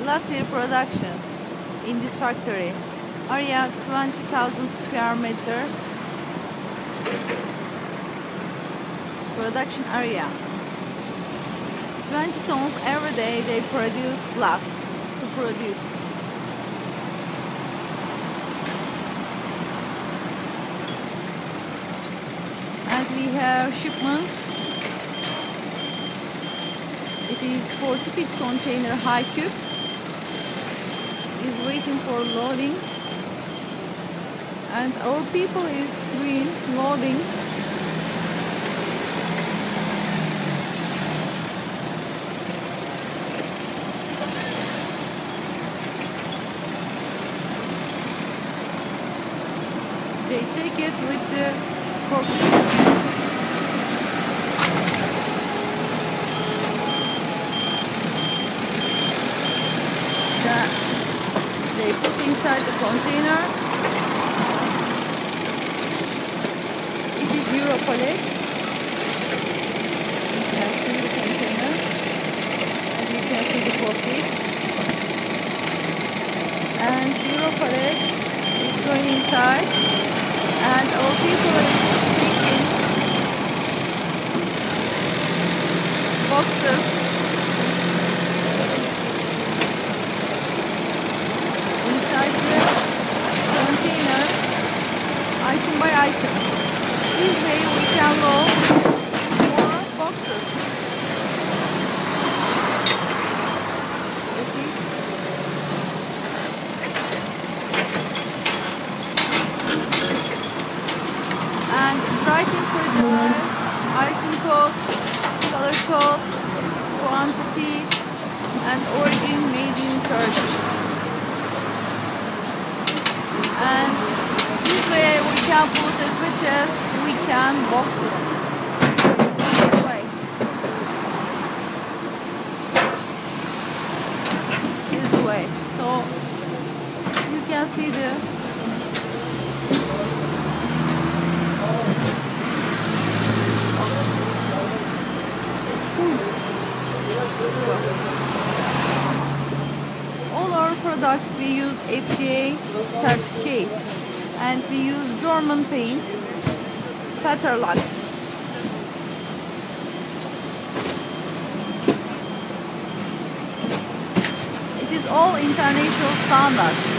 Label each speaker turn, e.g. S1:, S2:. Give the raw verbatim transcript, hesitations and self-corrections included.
S1: glassware production in this factory. Area twenty thousand square meter. Production area. twenty tons every day they produce glass to produce. And we have shipment. It is forty feet container high cube. Is waiting for loading. And our people is doing loading. They take it with the forklift. They put inside the container. It is Euro pallet. You can see the container, and you can see the forklift. And Euro pallet is going inside, and our people is taking boxes. Item by item. This way we can load more boxes. You see? And it's writing for the item code, color code, quantity, and origin made in Turkey. And this way we can put as much as we can boxes. This way. This way. So you can see the all our products we use F D A certificate. And we use German paint, Peterlock. It is all international standards.